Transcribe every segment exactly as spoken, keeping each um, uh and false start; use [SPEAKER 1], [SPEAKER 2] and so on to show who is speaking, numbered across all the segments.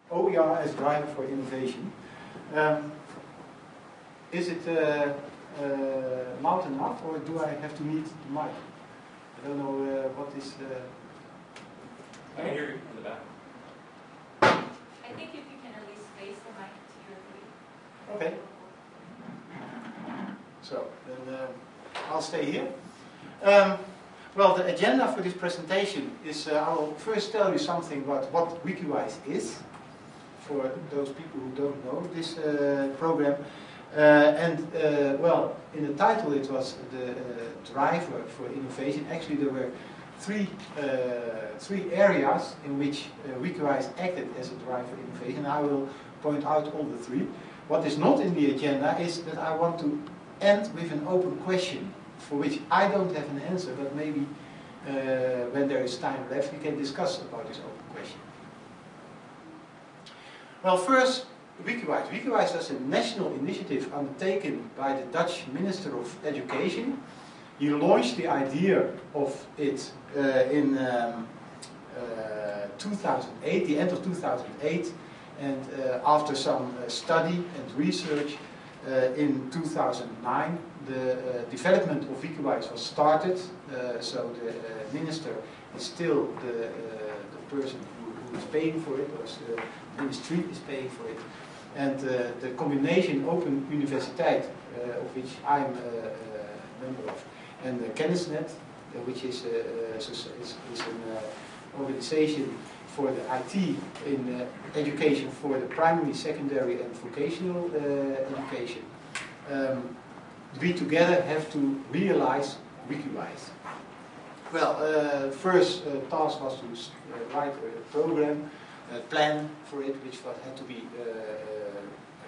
[SPEAKER 1] O E R as driver for innovation. Um, is it uh, uh, loud enough, or do I have to need the mic? I don't know uh, what is... Uh,
[SPEAKER 2] I can hear you in the back.
[SPEAKER 3] I think if you can at least face the mic to your feet.
[SPEAKER 1] Okay. So, then uh, I'll stay here. Um, well, the agenda for this presentation is, uh, I will first tell you something about what Wikiwise is, for those people who don't know this uh, program. Uh, and, uh, well, in the title it was the uh, driver for innovation. Actually, there were three, uh, three areas in which uh, Wikiwise acted as a driver for innovation. I will point out all the three. What is not in the agenda is that I want to end with an open question for which I don't have an answer, but maybe uh, when there is time left we can discuss about this open question. Well, first, Wikiwise. Wikiwise was a national initiative undertaken by the Dutch Minister of Education. He launched the idea of it uh, in um, uh, two thousand eight, the end of two thousand eight, and uh, after some uh, study and research uh, in two thousand nine, the uh, development of Wikiwise was started. Uh, so the uh, minister is still the, uh, the person who, who is paying for it, or the ministry is paying for it. And uh, the combination Open Universiteit, uh, of which I'm a, a member of, and uh, Kennisnet, uh, which is, uh, is, is an uh, organization for the I T in uh, education for the primary, secondary and vocational uh, education. Um, we together have to realize Wikiwise. Well, uh, first uh, task was to uh, write a program, a plan for it, which had to be uh, uh,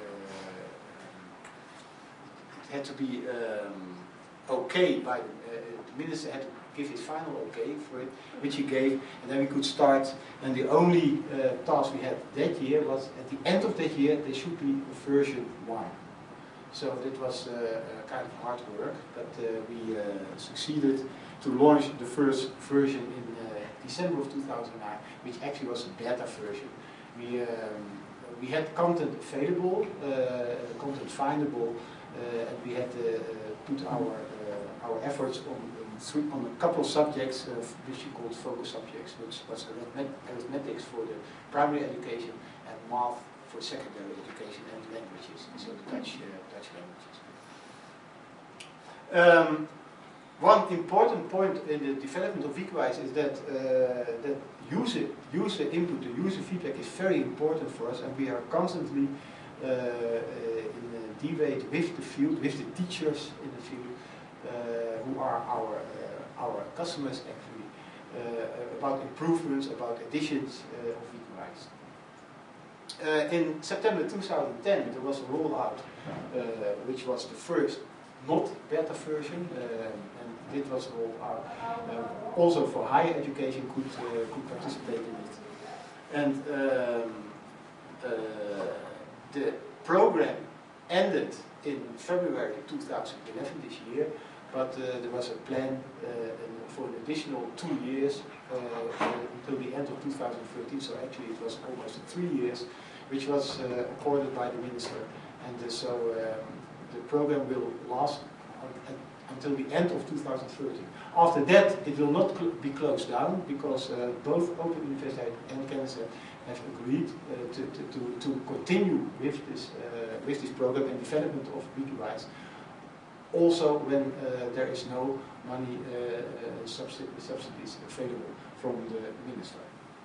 [SPEAKER 1] it had to be um, okay by the, uh, the minister had to give his final okay for it, which he gave, and then we could start. And the only uh, task we had that year was at the end of that year there should be a version one. So that was uh, uh, kind of hard work, but uh, we uh, succeeded to launch the first version in uh, December of two thousand nine, which actually was a beta version. We, um, we had content available, uh, content findable, uh, and we had uh, put our, uh, our efforts on, on, three, on a couple of subjects, uh, which we called focus subjects, which was arithmetics for the primary education and math for secondary education and languages, so the Dutch, uh, Dutch languages. Um, one important point in the development of Wikiwise is that uh, that user user input, the user feedback is very important for us, and we are constantly uh, in a debate with the field, with the teachers in the field, uh, who are our uh, our customers actually, uh, about improvements, about additions uh, of Wikiwise. Uh, in September two thousand ten, there was a rollout, uh, which was the first not beta version, uh, and it was rolled out. Uh, also for higher education could uh, could participate in it. And um, uh, the program ended in February two thousand eleven this year, but uh, there was a plan uh, for an additional two years uh, until the end of two thousand thirteen. So actually, it was almost three years, which was uh, accorded by the minister, and uh, so um, the program will last un until the end of two thousand thirteen. After that, it will not cl be closed down, because uh, both Open Universiteit and Kennisnet have agreed uh, to, to, to, to continue with this, uh, with this program and development of Wikiwise, also when uh, there is no money uh, uh, subsidi subsidies available from the minister.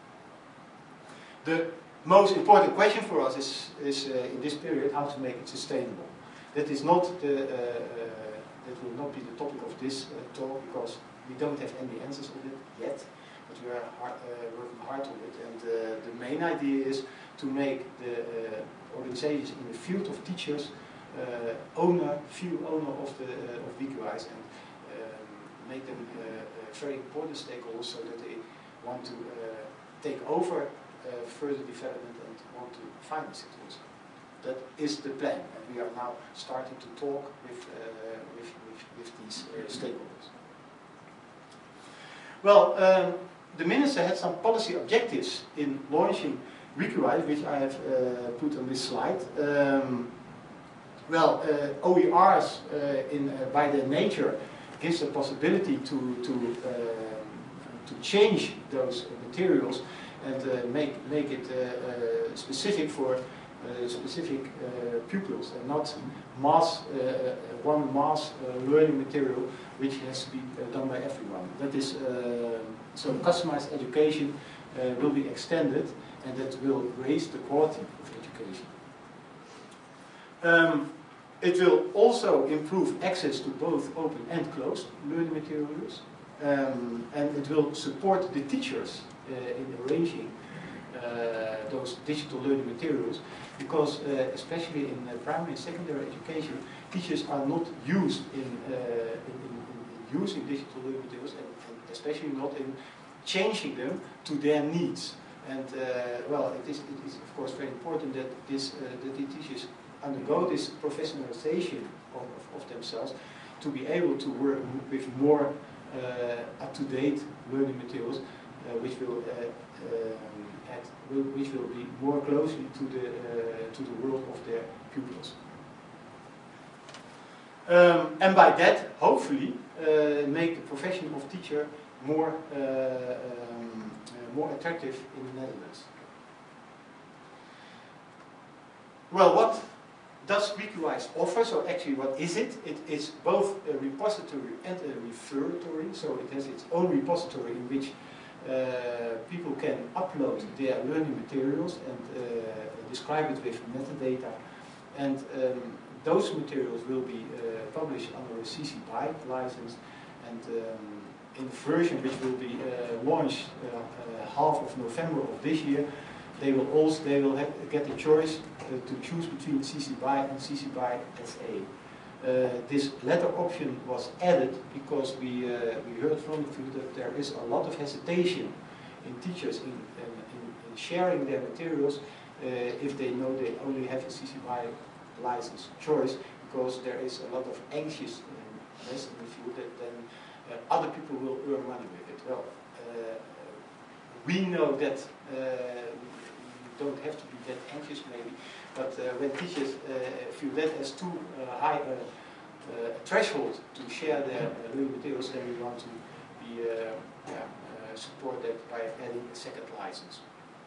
[SPEAKER 1] The most important question for us is, is uh, in this period, how to make it sustainable. That is not the, uh, uh, that will not be the topic of this uh, talk, because we don't have any answers on it yet, but we are hard, uh, working hard on it. And uh, the main idea is to make the uh, organizations in the field of teachers uh, owner, feel owner of the uh, of Wikiwise, and um, make them uh, very important stakeholders, so that they want to uh, take over Uh, further development and want to finance it also. That is the plan, and we are now starting to talk with, uh, with, with, with these uh, stakeholders. Well, um, the minister had some policy objectives in launching WikiWise, which I have uh, put on this slide. Um, well, uh, O E Rs uh, in, uh, by their nature gives the possibility to, to, uh, to change those materials and uh, make, make it uh, uh, specific for uh, specific uh, pupils and not mass, uh, one mass uh, learning material which has to be uh, done by everyone. That is, uh, so customized education uh, will be extended and that will raise the quality of education. Um, it will also improve access to both open and closed learning materials. Um, and it will support the teachers uh, in arranging uh, those digital learning materials, because uh, especially in uh, primary and secondary education, teachers are not used in, uh, in, in, in using digital learning materials, and, and especially not in changing them to their needs. And uh, well, it is, it is of course very important that this uh, that the teachers undergo this professionalization of, of, of themselves to be able to work with more uh, up-to-date learning materials, uh, which will uh, um, add, will, which will be more closely to the uh, to the world of their pupils. Um, and by that, hopefully, uh, make the profession of teacher more uh, um, uh, more attractive in the Netherlands. Well, what does WikiWise offer? So actually, what is it? It is both a repository and a referatory. So it has its own repository in which uh, people can upload their learning materials and uh, describe it with metadata. And um, those materials will be uh, published under a C C B Y license, and um, in the version which will be uh, launched uh, uh, half of November of this year, they will also they will have, get the choice uh, to choose between C C B Y and C C B Y S A. Uh, this latter option was added because we uh, we heard from the field that there is a lot of hesitation in teachers in, in, in sharing their materials uh, if they know they only have a C C B Y license choice, because there is a lot of anxiousness in the field that then uh, other people will earn money with it. Well, uh, we know that uh, you don't have to be that anxious maybe, but uh, when teachers uh, feel that as too uh, high a uh, threshold to share their uh, learning materials, then we want to be, uh, yeah, uh, support that by adding a second license.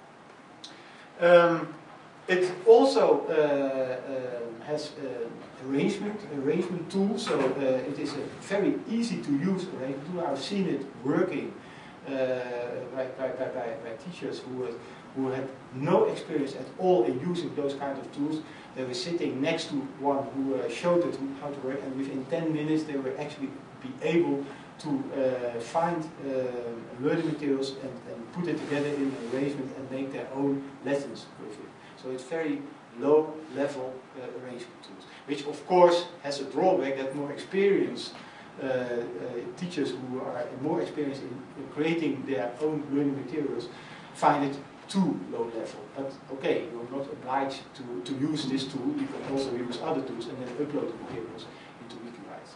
[SPEAKER 1] Um, It also uh, uh, has uh, arrangement arrangement tool, so uh, it is a very easy to use arrangement tool. I've seen it working uh, by, by, by, by teachers who uh, who had no experience at all in using those kind of tools. They were sitting next to one who uh, showed it how to work, and within ten minutes they were actually be able to uh, find uh, learning materials and, and put it together in an arrangement and make their own lessons with it. So it's very low level uh, arrangement tools, which of course has a drawback that more experienced uh, uh, teachers who are more experienced in, in creating their own learning materials find it too low level. But okay, you're not obliged to, to use this tool. You can also use other tools and then upload the materials into WikiWise.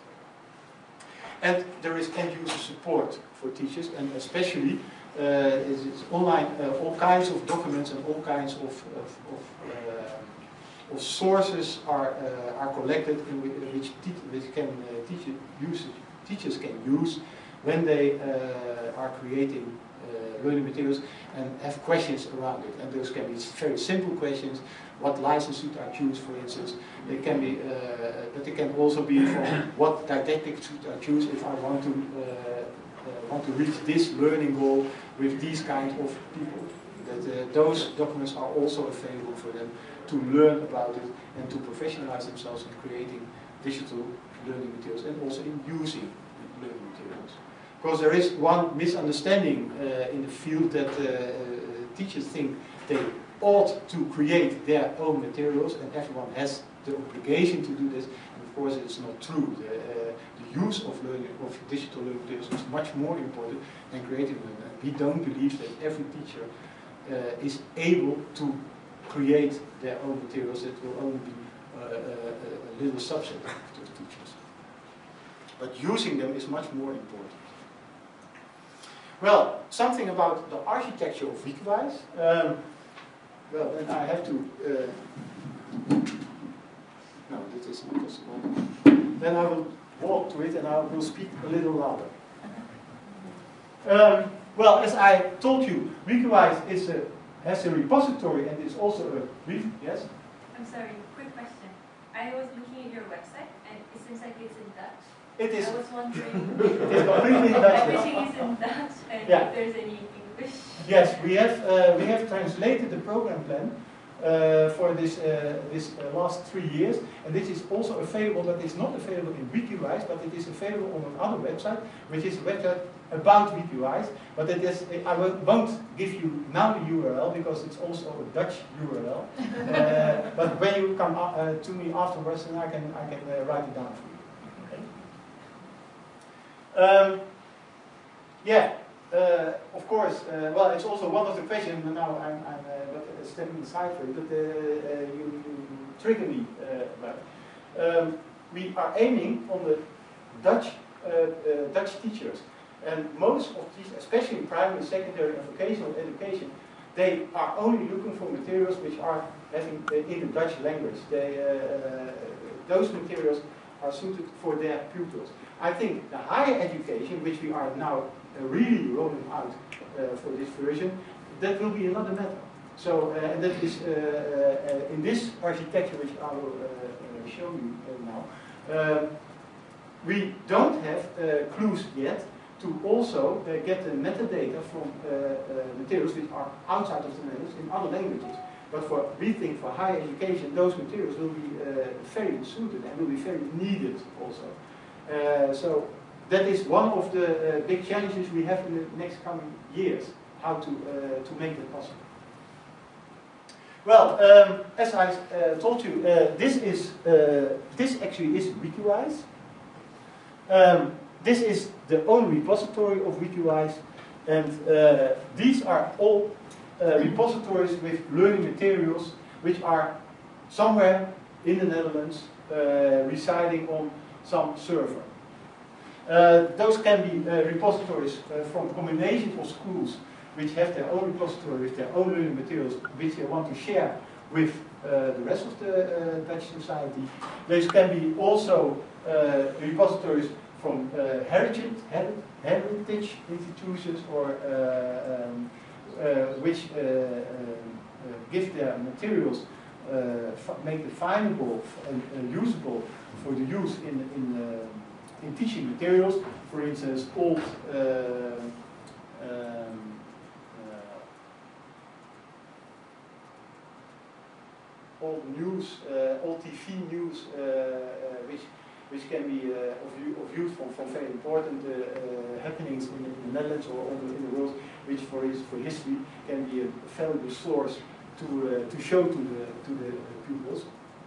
[SPEAKER 1] And there is end user support for teachers, and especially Uh, is, is online, uh, all kinds of documents and all kinds of, of, of, uh, of sources are uh, are collected, in which, te which can uh, teach use, teachers can use when they uh, are creating uh, learning materials and have questions around it. And those can be very simple questions. What license should I choose, for instance? They can be, uh, but they can also be from what didactic should I choose if I want to. Uh, Uh, want to reach this learning goal with these kind of people. That uh, those documents are also available for them to learn about it and to professionalize themselves in creating digital learning materials and also in using learning materials. Because there is one misunderstanding uh, in the field that uh, teachers think they ought to create their own materials and everyone has the obligation to do this. And of course, it's not true. The, uh, the use of learning of digital learning materials is much more important than creating them. And we don't believe that every teacher uh, is able to create their own materials. That will only be uh, a, a little subset to the teachers. But using them is much more important. Well, something about the architecture of WikiWise. Um, well, then I have to. Uh, no, this is not possible. Then I will walk to it and I will speak a little louder. Um, well, as I told you, Wikywise is a, has a repository and is also a re yes.
[SPEAKER 3] I'm sorry. Quick question. I was looking at your website and it seems like it's in Dutch.
[SPEAKER 1] It is.
[SPEAKER 3] I was wondering.
[SPEAKER 1] It is completely in Dutch.
[SPEAKER 3] Everything is in Dutch, and
[SPEAKER 1] Yeah.
[SPEAKER 3] if there's any English.
[SPEAKER 1] Yes, we have uh, we have translated the program plan uh, for this uh, this uh, last three years, and this is also available. But it's not available in Wikywise, but it is available on another website, which is a website about Wikywise. But it is I won't give you now the U R L because it's also a Dutch U R L. uh, but when you come uh, to me afterwards, then I can I can uh, write it down for you. Okay. Um, yeah. Uh, of course, uh, well, it's also one of the questions, and now I'm, I'm uh, stepping aside for it, but uh, uh, you, you trigger me uh, about it. Um, we are aiming on the Dutch, uh, uh, Dutch teachers, and most of these, especially in primary, secondary, and vocational education, they are only looking for materials which are having uh, in the Dutch language. They, uh, those materials are suited for their pupils. I think the higher education, which we are now Uh, really rolling out uh, for this version, that will be another matter. So, uh, and that is uh, uh, in this architecture, which I will uh, uh, show you uh, now. Uh, we don't have uh, clues yet to also uh, get the metadata from uh, uh, materials which are outside of the Netherlands in other languages. But for we think for higher education, those materials will be uh, very suited and will be very needed also. Uh, so. That is one of the uh, big challenges we have in the next coming years, how to, uh, to make that possible. Well, um, as I uh, told you, uh, this is uh, this actually is Wikywise. Um, this is the own repository of Wikywise, and uh, these are all uh, repositories with learning materials which are somewhere in the Netherlands uh, residing on some server. Uh, those can be uh, repositories uh, from combinations of schools which have their own repository with their own learning materials which they want to share with uh, the rest of the uh, Dutch society. Those can be also uh, repositories from uh, heritage, heritage institutions or uh, um, uh, which uh, uh, give their materials, uh, make it findable and uh, usable for the use in, in uh, in teaching materials, for instance, old uh, um, uh, old news, uh, old T V news, uh, uh, which which can be uh, of, of use for, for very important uh, uh, happenings in, in the Netherlands or in the world, which for his, for history can be a valuable source to uh, to show to the to the pupils.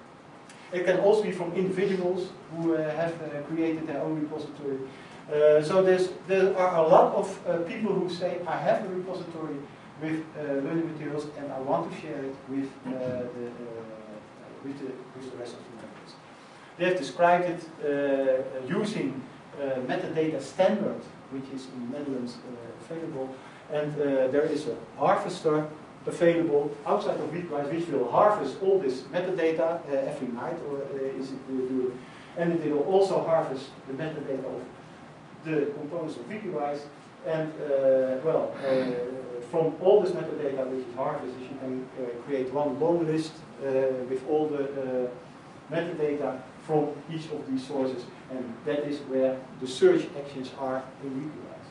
[SPEAKER 1] It can also be from individuals who uh, have uh, created their own repository. Uh, so there's, there are a lot of uh, people who say, I have a repository with uh, learning materials and I want to share it with, uh, the, uh, with, the, with the rest of the members. They have described it uh, using uh, metadata standard, which is in the Netherlands uh, available, and uh, there is a harvester available outside of Wikywise, which will harvest all this metadata uh, every night, or uh, is it uh, and it will also harvest the metadata of the components of Wikywise. And uh, well, uh, from all this metadata which is harvested, you can uh, create one long list uh, with all the uh, metadata from each of these sources, and that is where the search actions are in Wikywise.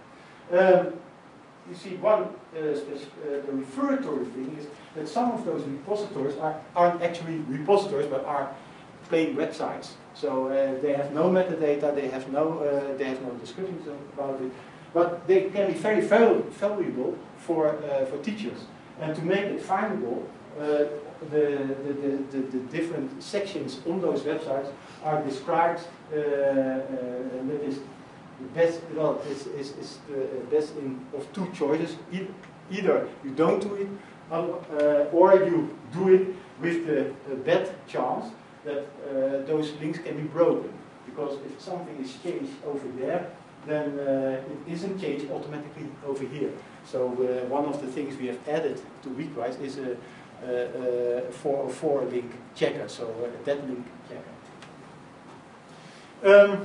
[SPEAKER 1] Um, You see, one uh, uh, the referatory thing is that some of those repositories are, aren't actually repositories, but are plain websites. So uh, they have no metadata, they have no, uh, they have no descriptions about it, but they can be very valuable for uh, for teachers. And to make it findable, uh, the, the, the, the, the different sections on those websites are described, uh, uh, and that is. The best, well, is, is, is the best in, of two choices. Either, either you don't do it, uh, or you do it with the uh, bad chance that uh, those links can be broken. Because if something is changed over there, then uh, it isn't changed automatically over here. So uh, one of the things we have added to Wikywise is a, uh, for a four link checker, so a dead link checker. Um,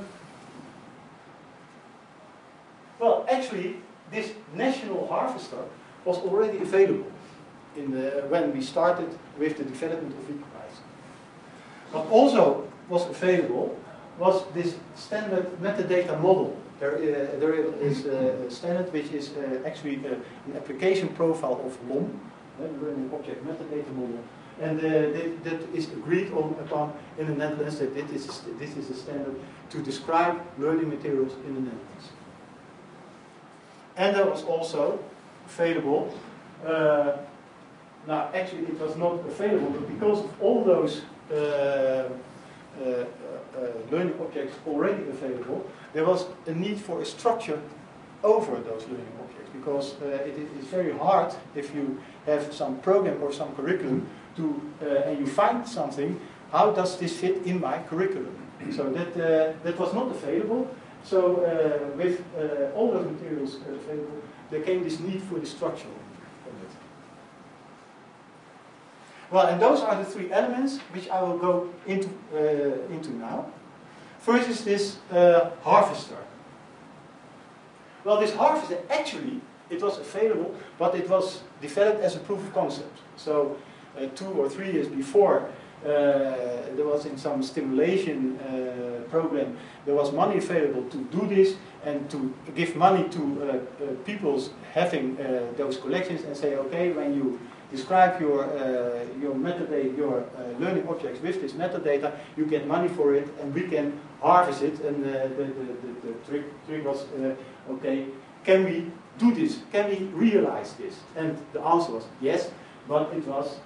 [SPEAKER 1] well, actually, this national harvester was already available in the, when we started with the development of Weekwise. What also was available was this standard metadata model. There, uh, there is a standard which is uh, actually uh, an application profile of L O M, uh, Learning Object Metadata Model, and uh, that, that is agreed on upon in the Netherlands that this is, this is a standard to describe learning materials in the Netherlands. And there was also available, uh, now actually it was not available, but because of all those uh, uh, uh, learning objects already available, there was a need for a structure over those learning objects, because uh, it is very hard if you have some program or some curriculum to, uh, and you find something, how does this fit in my curriculum? So that, uh, that was not available. So uh, with uh, all those materials available, there came this need for the structure of it. Well, and those are the three elements which I will go into, uh, into now. First is this uh, harvester. Well, this harvester, actually, it was available, but it was developed as a proof of concept. So uh, two or three years before, uh, there was in some stimulation uh, program, there was money available to do this and to give money to uh, uh, people having uh, those collections and say, okay, when you describe your uh, your metadata, your uh, learning objects with this metadata, you get money for it, and we can harvest it. And uh, the, the, the, the trick, trick was, uh, okay, can we do this? Can we realize this? And the answer was yes, but it was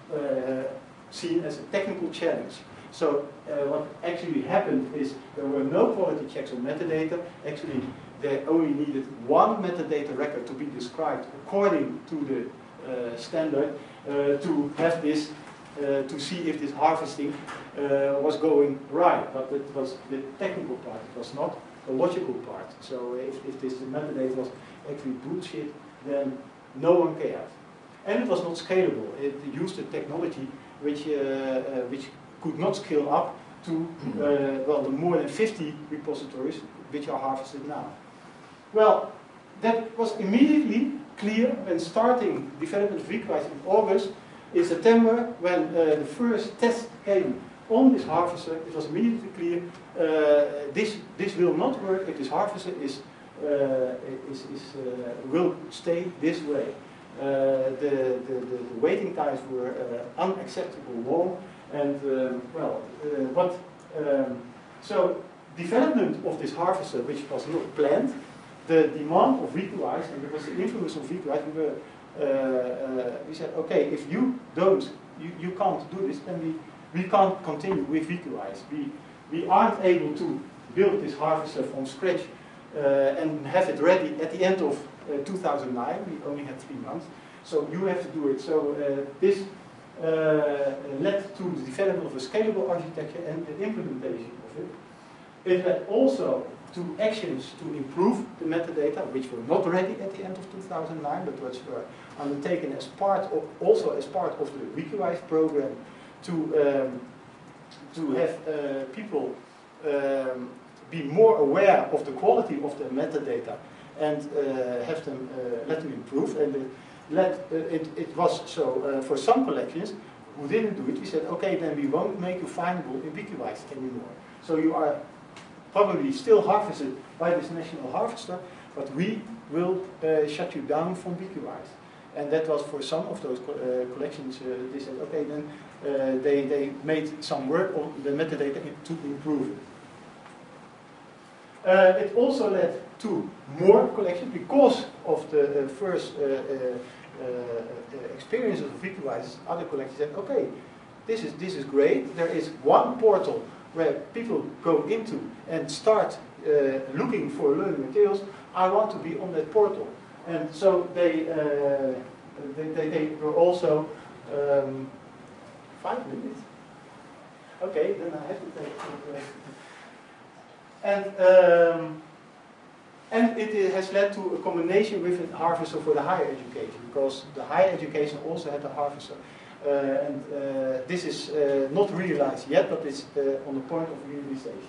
[SPEAKER 1] uh, seen as a technical challenge. So uh, what actually happened is there were no quality checks on metadata. Actually, they only needed one metadata record to be described according to the uh, standard uh, to have this, uh, to see if this harvesting uh, was going right. But it was the technical part, it was not the logical part. So if, if this metadata was actually bullshit, then no one cared. And it was not scalable. It used a technology which, uh, uh, which could not scale up to uh, well, the more than fifty repositories which are harvested now. Well, that was immediately clear when starting development of Weekwise in August. In September, when uh, the first test came on this harvester, it was immediately clear uh, this this will not work if this harvester is uh, is, is uh, will stay this way. Uh, the, the, the, the waiting times were uh, unacceptable long, and um, well, uh, what um, so development of this harvester, which was not planned, the demand of Weekwise, and because the influence of Weekwise, we were uh, uh, we said, okay, if you don't, you, you can't do this, then we we can't continue with Weekwise. We we aren't able to build this harvester from scratch uh, and have it ready at the end of Uh, two thousand nine, we only had three months, so you have to do it. So uh, this uh, led to the development of a scalable architecture and the implementation of it. It led also to actions to improve the metadata, which were not ready at the end of two thousand nine, but which were undertaken as part of, also as part of the Weekwise program to um, to have uh, people um, be more aware of the quality of the metadata and uh, have them uh, let them improve. And it, let, uh, it, it was so uh, for some collections who didn't do it, we said, okay, then we won't make you findable in Weekwise anymore. So you are probably still harvested by this national harvester, but we will uh, shut you down from Weekwise. And that was for some of those co uh, collections, uh, they said, okay, then uh, they, they made some work on the metadata to improve it. Uh, it also led to more collections because of the uh, first uh, uh, uh, experiences of Weekwise. Other collections said, okay, this is, this is great. There is one portal where people go into and start uh, looking for learning materials. I want to be on that portal. And so they, uh, they, they, they were also, um, five minutes? Okay, then I have to take uh, And, um, and it has led to a combination with a harvester for the higher education, because the higher education also had a harvester. Uh, and uh, this is uh, not realized yet, but it's uh, on the point of realization.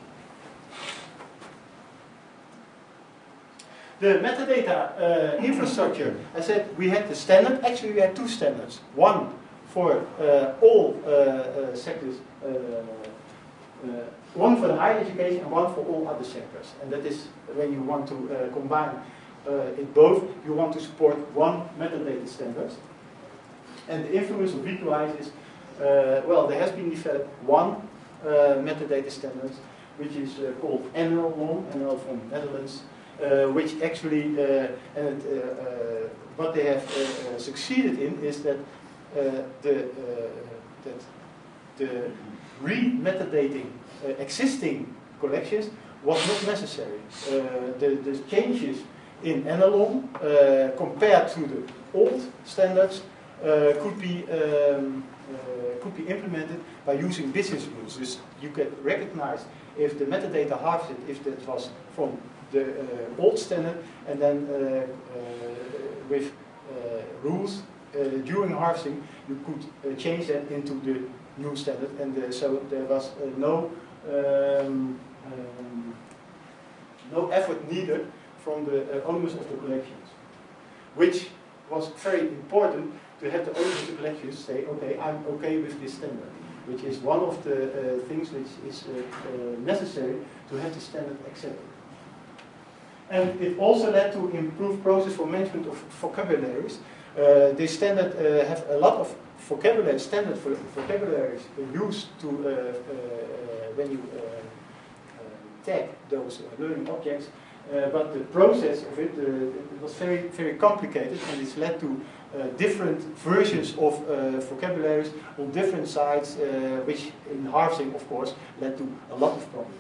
[SPEAKER 1] The metadata uh, infrastructure, I said we had the standard. Actually, we had two standards. One for uh, all uh, uh, sectors, uh, uh, one for the higher education and one for all other sectors. And that is when you want to uh, combine uh, it both, you want to support one metadata standard. And the influence of Weekwise is, uh, well, there has been developed one uh, metadata standard, which is uh, called N L one, N L from Netherlands, uh, which actually, uh, and it, uh, uh, what they have uh, uh, succeeded in is that uh, the uh, that the re-metadating uh, existing collections was not necessary. Uh, the, the changes in N L one uh, compared to the old standards uh, could be um, uh, could be implemented by using business rules. Dus you can recognize if the metadata harvested, if that was from the uh, old standard, and then uh, uh, with uh, rules uh, during harvesting, you could uh, change that into the new standard, and uh, so there was uh, no um, um, no effort needed from the uh, owners of the collections, which was very important to have the owners of the collections say, okay, I'm okay with this standard, which is one of the uh, things which is uh, uh, necessary to have the standard accepted. And it also led to improved process for management of vocabularies. Uh, this standard uh, have a lot of vocabulary, standard for vocabularies used to uh, uh, when you uh, uh, tag those uh, learning objects. Uh, but the process of it, uh, it was very, very complicated, and it's led to uh, different versions of uh, vocabularies on different sites, uh, which in harvesting, of course, led to a lot of problems.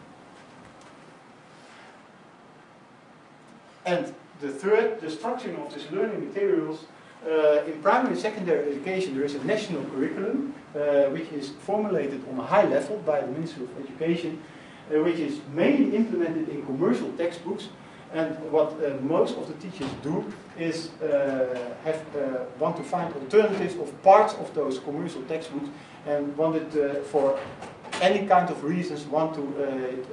[SPEAKER 1] And the third, the structuring of these learning materials. Uh, in primary and secondary education, there is a national curriculum, uh, which is formulated on a high level by the Ministry of Education, Uh, which is mainly implemented in commercial textbooks. And what uh, most of the teachers do is uh, have, uh, want to find alternatives of parts of those commercial textbooks, and wanted uh, for any kind of reasons want to uh, uh,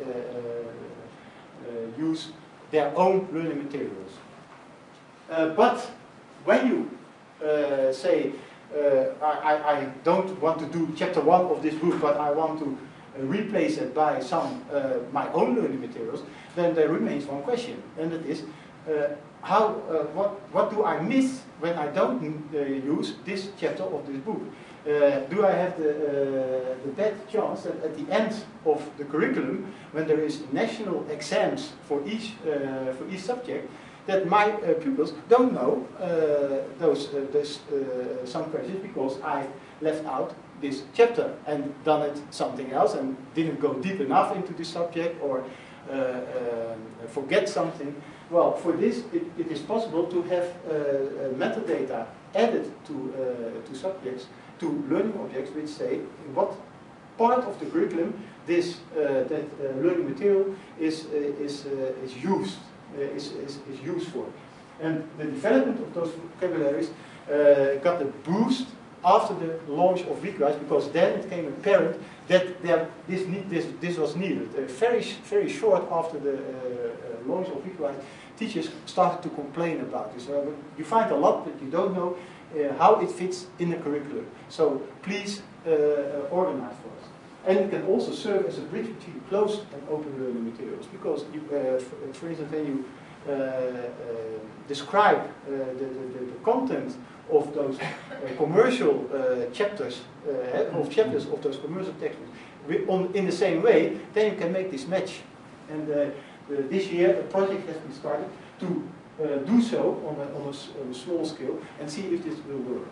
[SPEAKER 1] uh, use their own learning materials. Uh, but when you uh, say, uh, I, I don't want to do chapter one of this book, but I want to Uh, replace it by some uh, my own learning materials, then there remains one question, and that is, uh, how, uh, what, what do I miss when I don't uh, use this chapter of this book? Uh, do I have the, uh, the bad chance that at the end of the curriculum, when there is national exams for each, uh, for each subject, that my uh, pupils don't know uh, those, uh, those uh, some questions because I left out this chapter and done it something else and didn't go deep enough into the subject, or uh, uh, forget something. Well, for this it, it is possible to have uh, metadata added to, uh, to subjects, to learning objects, which say in what part of the curriculum this uh, that uh, learning material is, uh, is, uh, is used, uh, is, is, is used for. And the development of those vocabularies uh, got a boost after the launch of Weekwise, because then it became apparent that there, this, need, this, this was needed. Uh, very, very short after the uh, uh, launch of Weekwise, teachers started to complain about this. Uh, you find a lot, but you don't know uh, how it fits in the curriculum. So please uh, uh, organize for us. And it can also serve as a bridge between closed and open learning materials, because you, uh, for, for instance, when you uh, uh, describe uh, the, the, the content of those uh, commercial uh, chapters, uh, of chapters of those commercial textbooks, on, in the same way, then you can make this match. And uh, uh, this year, a project has been started to uh, do so on a, on, a, on a small scale and see if this will work.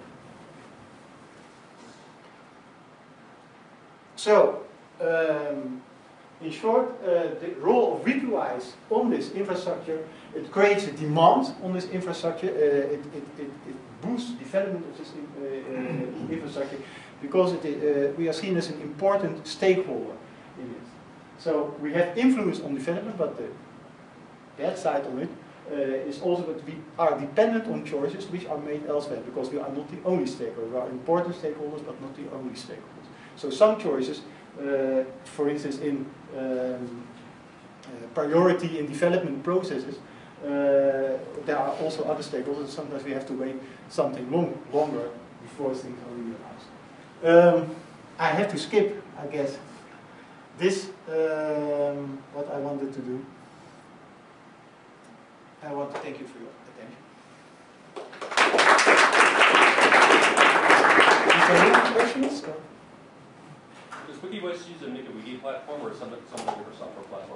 [SPEAKER 1] So, um, in short, uh, the role of Weekwise on this infrastructure, it creates a demand on this infrastructure. Uh, it, it, it, it boosts development of this in, uh, uh, infrastructure, because it, uh, we are seen as an important stakeholder in it. So we have influence on development, but the bad side on it uh, is also that we are dependent on choices which are made elsewhere, because we are not the only stakeholders. We are important stakeholders, but not the only stakeholders. So some choices, uh, for instance, in um, uh, priority in development processes, uh, there are also other stakeholders. Sometimes we have to wait something long, longer before things are realized. Um, I have to skip, I guess, this, um, what I wanted to do. I want to thank you for your attention. Is there any questions? Or?
[SPEAKER 2] Does Wikivoice use a MakeAWiki platform or some, some other different software platform?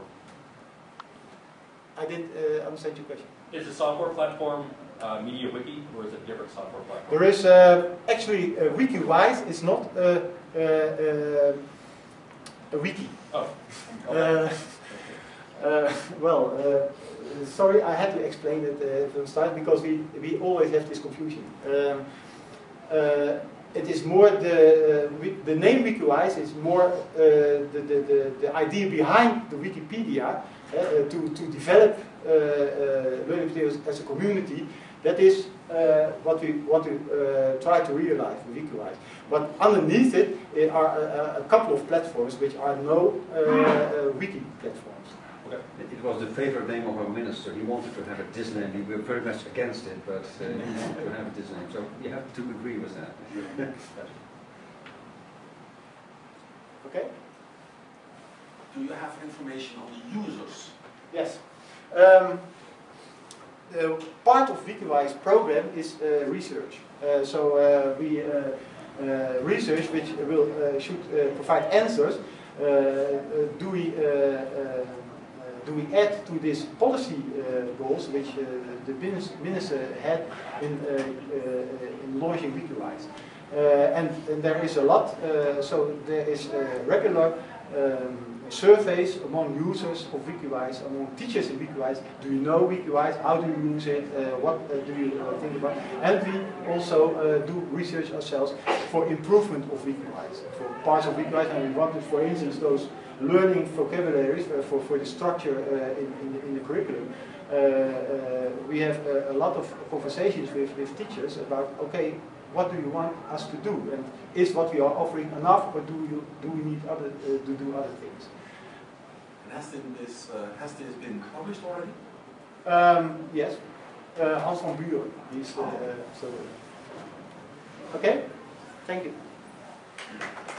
[SPEAKER 1] I didn't uh, understand your question.
[SPEAKER 2] Is the software platform uh, MediaWiki, or is it a different software platform?
[SPEAKER 1] There is uh, actually uh, WikiWise is not uh, uh, uh, a wiki.
[SPEAKER 2] Oh.
[SPEAKER 1] Uh, uh, well, uh, sorry, I had to explain it uh, from the start because we we always have this confusion. Um, uh, it is more the uh, the name WikiWise is more uh, the, the the the idea behind the Wikipedia uh, to to develop uh, uh, learning materials as a community. That is uh, what we want to uh, try to realize with WikiWise. But underneath it, there are a, a couple of platforms which are no uh, uh, wiki platforms.
[SPEAKER 4] Okay. It was the favorite name of our minister. He wanted to have it this name. We were very much against it, but uh, he wanted to have it this name. So you have to agree with that.
[SPEAKER 1] Okay?
[SPEAKER 5] Do you have information on the users?
[SPEAKER 1] Yes. Um, Uh, part of WikiWise program is uh, research. Uh, so uh, we uh, uh, research which will uh, should uh, provide answers. Uh, uh, do we uh, uh, do we add to this policy uh, goals which uh, the minister had in uh, uh, in launching WikiWise? Uh, and, and there is a lot. Uh, so there is uh, regular. Um, surveys among users of WikiWise, among teachers in WikiWise. Do you know WikiWise? How do you use it? Uh, what uh, do you uh, think about? And we also uh, do research ourselves for improvement of WikiWise, for parts of WikiWise, and we wanted, for instance, those learning vocabularies uh, for, for the structure uh, in, in, the, in the curriculum. Uh, uh, we have uh, a lot of conversations with, with teachers about, okay, what do you want us to do? And is what we are offering enough, or do you do we need other uh, to do other things?
[SPEAKER 5] And has this uh, has this been published already?
[SPEAKER 1] Um, yes, uh, Hans van Buren. He's uh, so. Okay, thank you.